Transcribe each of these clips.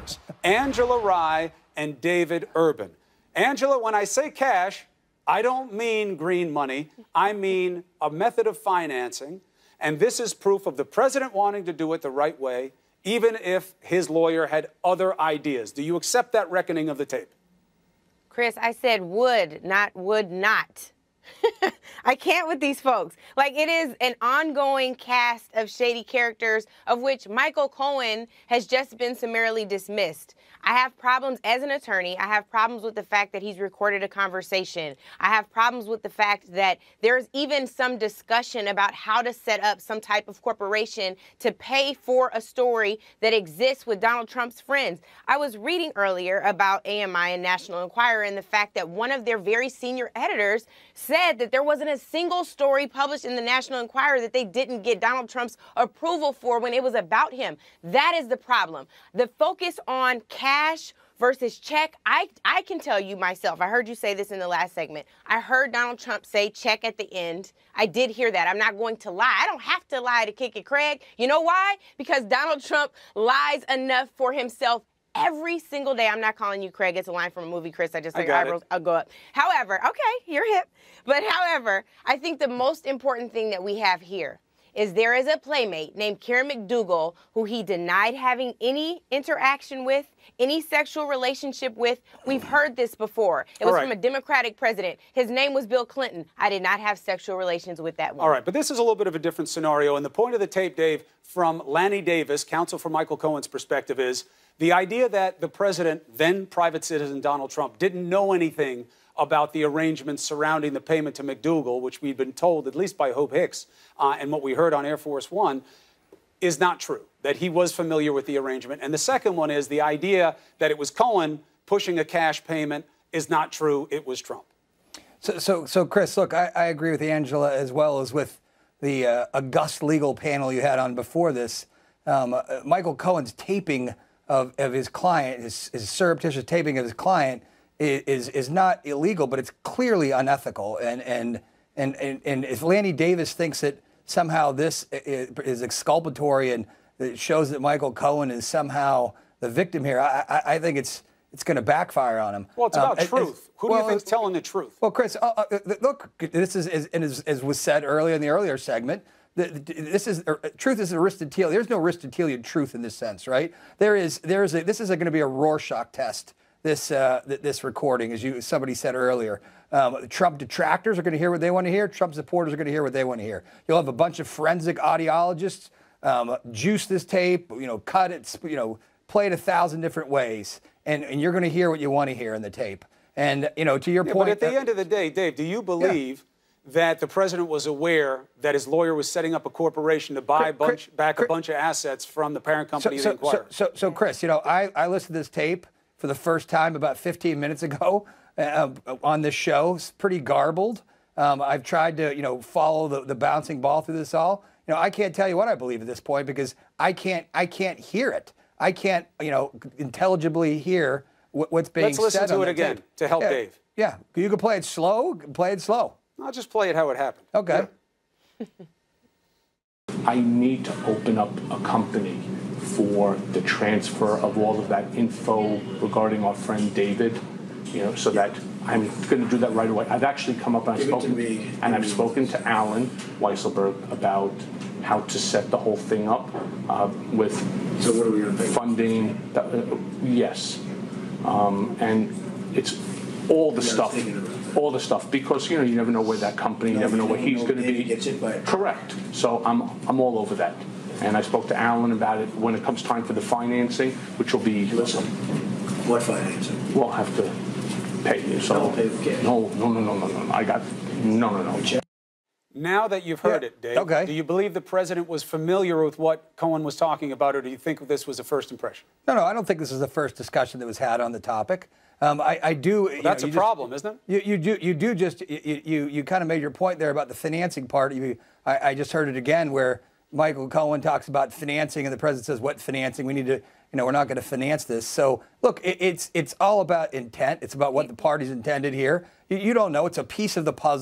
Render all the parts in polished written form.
members, Angela Rye and David Urban. Angela, when I say cash, I don't mean green money. I mean a method of financing. And this is proof of the president wanting to do it the right way, even if his lawyer had other ideas. Do you accept that reckoning of the tape? Chris, I said would not. I can't with these folks. Like, it is an ongoing cast of shady characters, of which Michael Cohen has just been summarily dismissed. I have problems as an attorney. I have problems with the fact that he's recorded a conversation. I have problems with the fact that there's even some discussion about how to set up some type of corporation to pay for a story that exists with Donald Trump's friends. I was reading earlier about AMI and National Enquirer and the fact that one of their very senior editors said that there wasn't a single story published in the National Enquirer that they didn't get Donald Trump's approval for when it was about him. That is the problem. The focus on cash versus check. I can tell you myself, I heard you say this in the last segment. I heard Donald Trump say check at the end. I did hear that. I'm not going to lie. I don't have to lie to kick it, Craig. You know why? Because Donald Trump lies enough for himself every single day. I'm not calling you Craig. It's a line from a movie, Chris. I just think I'll go up. However, okay, you're hip. But however, I think the most important thing that we have here is there is a playmate named Karen McDougal who he denied having any interaction with, any sexual relationship with. We've heard this before. It was from a Democratic president. His name was Bill Clinton. I did not have sexual relations with that woman. All right, but this is a little bit of a different scenario. And the point of the tape, Dave, from Lanny Davis, counsel for Michael Cohen's perspective, is the idea that the president, then private citizen Donald Trump, didn't know anything about the arrangements surrounding the payment to McDougal, which we've been told, at least by Hope Hicks, and what we heard on Air Force One, is not true, that he was familiar with the arrangement. And the second one is the idea that it was Cohen pushing a cash payment is not true. It was Trump. So Chris, look, I agree with Angela as well as with the august legal panel you had on before this. Michael Cohen's taping of his client, his surreptitious taping of his client, is not illegal, but it's clearly unethical. And if Lanny Davis thinks that somehow this is exculpatory and it shows that Michael Cohen is somehow the victim here, I think it's going to backfire on him. Well, it's about truth. Who do you think's telling the truth? Well, Chris, look, this is as was said earlier in the earlier segment. Truth is Aristotelian. There's no Aristotelian truth in this sense, right? This is going to be a Rorschach test. This recording, as somebody said earlier. Trump detractors are going to hear what they want to hear. Trump supporters are going to hear what they want to hear. You'll have a bunch of forensic audiologists juice this tape, cut it, play it 1,000 different ways, and you're going to hear what you want to hear in the tape. And to your point. But at the end of the day, Dave, do you believe that the president was aware that his lawyer was setting up a corporation to buy back a bunch of assets from the parent company of the Inquirer? So Chris, I listened to this tape for the first time about 15 minutes ago on this show. It's pretty garbled. I've tried to, follow the bouncing ball through this all. I can't tell you what I believe at this point because I can't hear it. I can't, intelligibly hear what's being said. Let's listen to it again to help Dave. Yeah, you can play it slow. Play it slow. I'll just play it how it happened. Okay. Yeah. I need to open up a company for the transfer of all of that info regarding our friend David, so that I'm going to do that right away. I've actually come up and I've spoken to Alan Weisselberg about how to set the whole thing up with funding. Yes, and it's all the stuff. All the stuff, because you never know where that company, you never know where he's going to be. Correct. So I'm all over that. And I spoke to Alan about it when it comes time for the financing, which will be. Listen, what financing? We'll have to pay you. So pay with cash. No. I got no. Now that you've heard it, Dave, do you believe the president was familiar with what Cohen was talking about, or do you think this was a first impression? No, I don't think this is the first discussion that was had on the topic. I do. Well, that's a problem, isn't it? You kind of made your point there about the financing part. I just heard it again where Michael Cohen talks about financing, and the president says, "What financing? We need to, we're not going to finance this." So look, it's all about intent. It's about what the parties intended here. You don't know. It's a piece of the puzzle.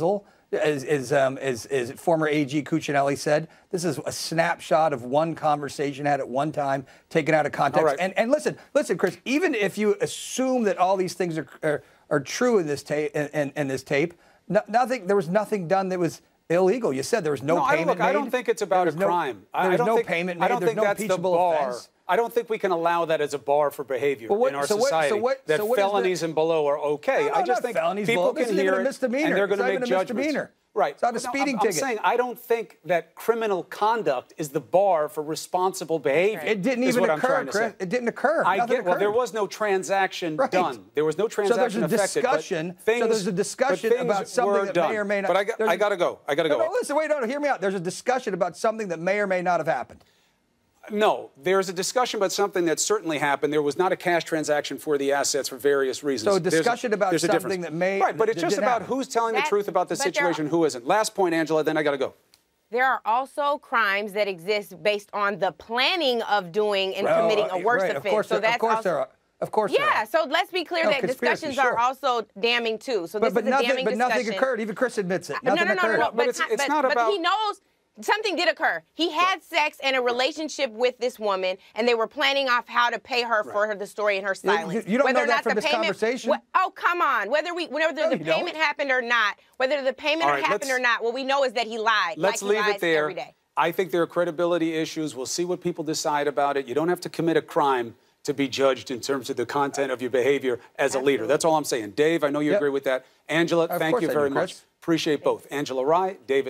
as former AG Cuccinelli said, this is a snapshot of one conversation had at one time, taken out of context. Right. And listen, Chris, even if you assume that all these things are true in this tape, there was nothing done that was illegal. You said there was no payment made. I don't think it's about a crime. There was no payment made. I don't think that's the bar. Offense. I don't think we can allow that as a bar for behavior in our society. That felonies and below are okay. No, I just think people can hear it, and they're going to make judgments. Right. It's not a speeding ticket. I'm saying I don't think that criminal conduct is the bar for responsible behavior. It didn't even occur, Chris. It didn't occur. Well, there was no transaction done. There was no transaction affected. So there's a discussion about something that may or may not. But I got to go. No, listen, wait, no, hear me out. There's a discussion about something that may or may not have happened. No, there's a discussion about something that certainly happened. There was not a cash transaction for the assets for various reasons. So a discussion about something that may... Right, but it's just about who's telling the truth about the situation, who isn't. Last point, Angela, then I got to go. There are also crimes that exist based on the planning of doing and committing a worse offense. Of course there are. Of course there are. Yeah, so let's be clear that discussions are also damning too. So this is a damning discussion. But nothing occurred. Even Chris admits it. Nothing occurred. No. But it's not about... But he knows... Something did occur. He had sex and a relationship with this woman, and they were planning off how to pay her for the story and her silence. You don't know that from this conversation? Oh, come on. Whether the payment happened or not, what we know is that he lied. Let's leave it there. Every day. I think there are credibility issues. We'll see what people decide about it. You don't have to commit a crime to be judged in terms of the content of your behavior as a leader. That's all I'm saying. Dave, I know you agree with that. Angela, thank you very much. Appreciate both. Angela Rye, David.